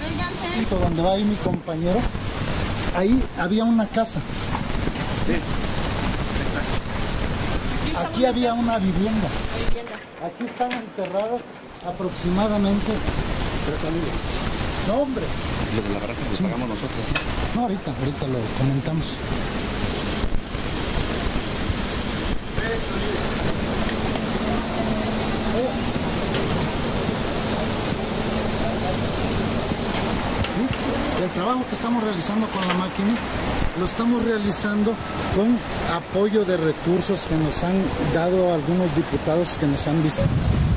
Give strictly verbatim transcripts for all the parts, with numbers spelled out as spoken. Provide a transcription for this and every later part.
Donde va ahí mi compañero, ahí había una casa. Sí. Aquí había una vivienda. Aquí están enterradas aproximadamente Tres familias. No, hombre. Lo de la baraja lo Sí. pagamos nosotros, ¿no? No, ahorita, ahorita lo comentamos. Sí, el trabajo que estamos realizando con la máquina lo estamos realizando con apoyo de recursos que nos han dado algunos diputados que nos han visitado.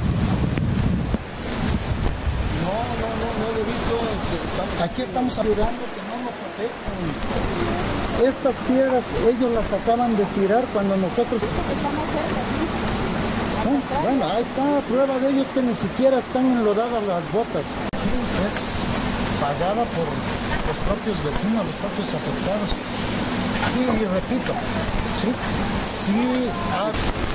No, no, no, no lo he visto. Este, estamos... Aquí estamos ayudando que no nos afecten. Estas piedras ellos las acaban de tirar cuando nosotros... Ah, bueno, ahí está, prueba de ello es que ni siquiera están enlodadas las botas. Es pagada por los propios vecinos, los propios afectados. Y, y repito, sí, sí ha...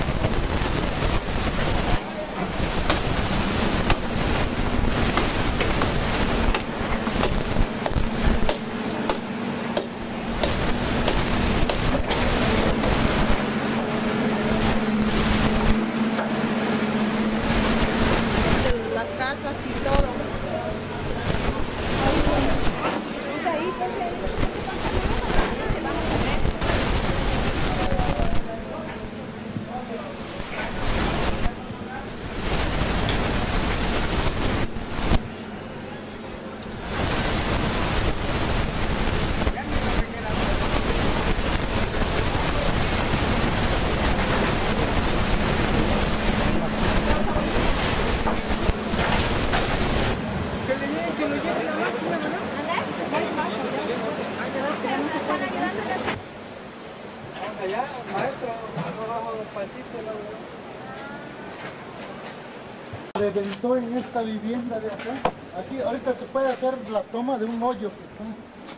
Reventó en esta vivienda de acá. Aquí ahorita se puede hacer la toma de un hoyo que está.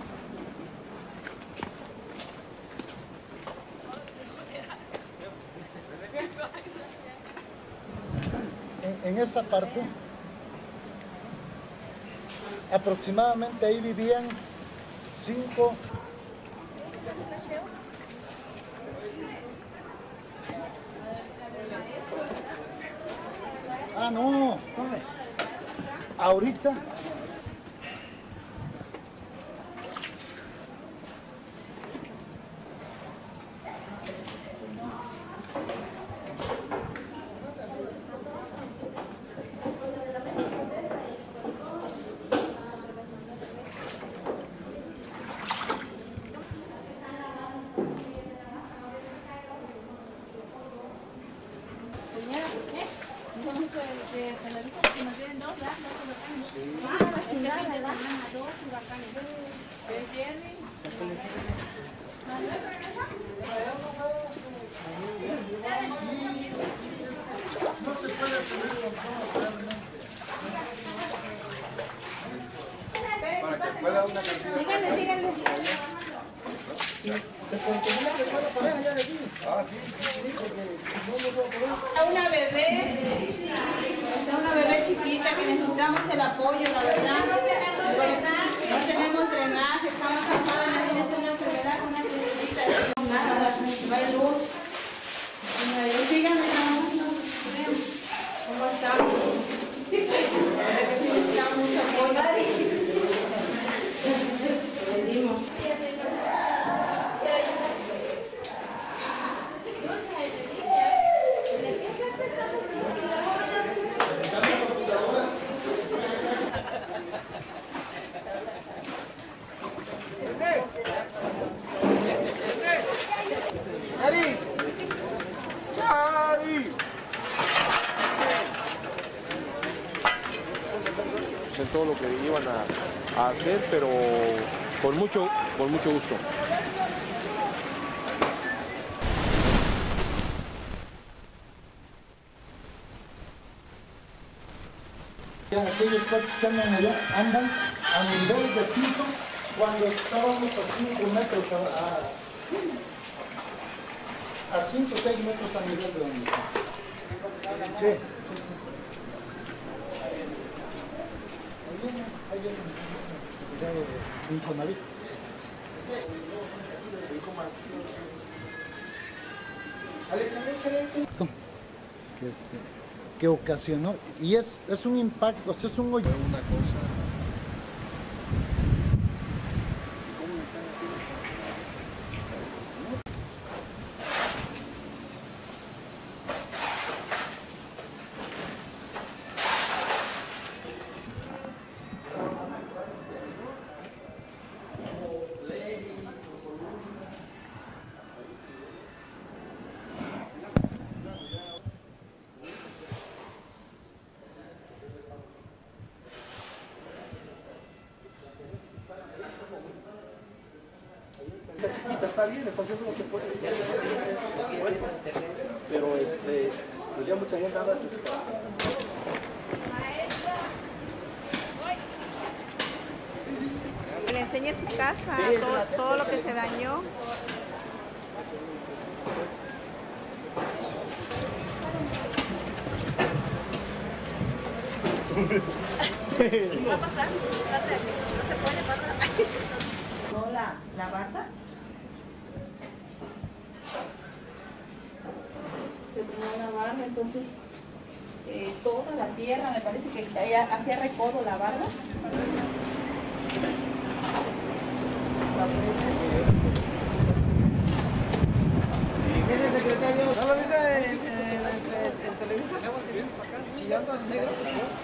En, en esta parte aproximadamente ahí vivían cinco. Ah, no, ahorita no se puede tener control. Para que pueda una cantidad. Díganle, díganle. Una bebé, una bebé chiquita que necesitamos el apoyo, la verdad. No tenemos drenaje, estamos atrapados en la una enfermedad, una crisis, nada, no hay luz. Díganme, ¿cómo estamos? Necesitamos mucho apoyo. Pedimos. En todo lo que iban a, a hacer, pero con mucho, con mucho gusto. Aquellos cuates que andan allá andan a nivel de piso cuando estábamos a cinco metros, a cinco o seis metros a nivel de donde está. Sí, sí, sí. viene, ahí viene el cuidado de Infonavit. Que, este, que ocasionó, y es, es un impacto, o sea, es un hoyo. Una cosa. ¿Cómo están haciendo? Chiquita, está bien, está haciendo lo que puede. Pero este, pues ya mucha gente anda desesperada. Que le enseñe su casa, todo, todo lo que se dañó. Va a pasar, no se puede pasar. ¿No la, la barda? Se tronó la barda, entonces eh, toda la tierra, me parece que ella hacía recodo la barda. ¿Ese secretario? ¿No lo viste en, en, en, en televisión? Chillando al negro.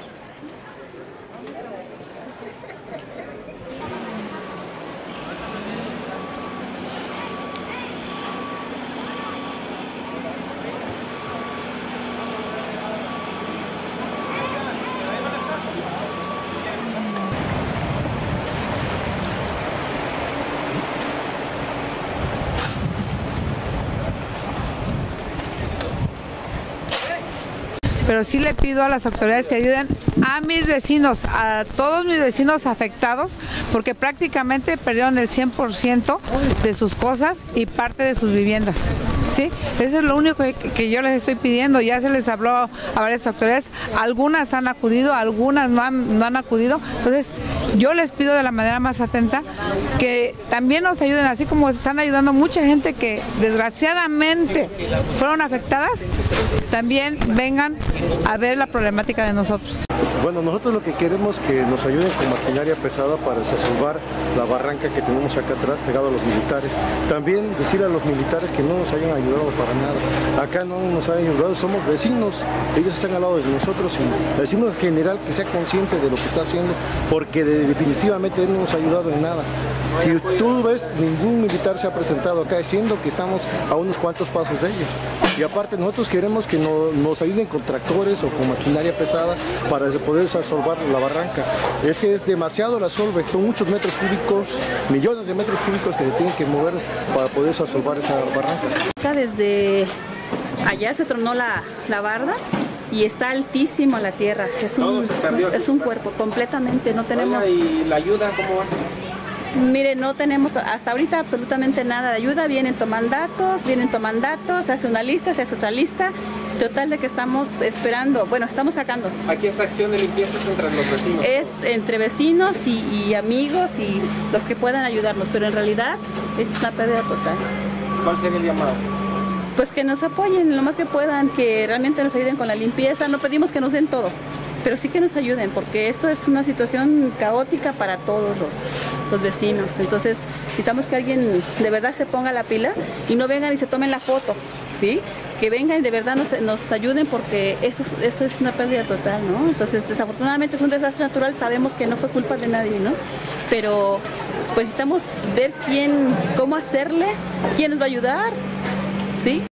Pero sí le pido a las autoridades que ayuden a mis vecinos, a todos mis vecinos afectados, porque prácticamente perdieron el cien por ciento de sus cosas y parte de sus viviendas. ¿Sí? Eso es lo único que, que yo les estoy pidiendo. Ya se les habló a varias autoridades, algunas han acudido, algunas no han, no han acudido. Entonces, yo les pido de la manera más atenta que también nos ayuden, así como están ayudando mucha gente que desgraciadamente fueron afectadas, también vengan a ver la problemática de nosotros. Bueno, nosotros lo que queremos es que nos ayuden con maquinaria pesada para desasolvar la barranca que tenemos acá atrás, pegado a los militares. También decir a los militares que no nos hayan ayudado para nada. Acá no nos han ayudado, somos vecinos, ellos están al lado de nosotros y le decimos al general que sea consciente de lo que está haciendo, porque de, definitivamente él no nos ha ayudado en nada. Si tú ves, ningún militar se ha presentado acá, diciendo que estamos a unos cuantos pasos de ellos. Y aparte nosotros queremos que no, nos ayuden con tractores o con maquinaria pesada para poder desasolvar la barranca. Es que es demasiado la solve, son muchos metros cúbicos, millones de metros cúbicos que se tienen que mover para poder desasolvar esa barranca. Desde allá se tronó la, la barda y está altísimo la tierra. Es un, es un cuerpo completamente, no tenemos... ¿Y la ayuda cómo va? Mire, no tenemos hasta ahorita absolutamente nada de ayuda, vienen toman datos, vienen toman datos, se hace una lista, se hace otra lista, total de que estamos esperando, bueno, estamos sacando. Aquí esta acción de limpieza es entre los vecinos. Es entre vecinos y, y amigos y los que puedan ayudarnos, pero en realidad es una pérdida total. ¿Cuál sería el llamado? Pues que nos apoyen lo más que puedan, que realmente nos ayuden con la limpieza, no pedimos que nos den todo, pero sí que nos ayuden, porque esto es una situación caótica para todos los, los vecinos. Entonces necesitamos que alguien de verdad se ponga la pila y no vengan y se tomen la foto, ¿sí? Que vengan y de verdad nos, nos ayuden, porque eso, eso es una pérdida total, ¿no? Entonces, desafortunadamente es un desastre natural, sabemos que no fue culpa de nadie, ¿no? Pero pues necesitamos ver quién, cómo hacerle, quién nos va a ayudar, ¿sí?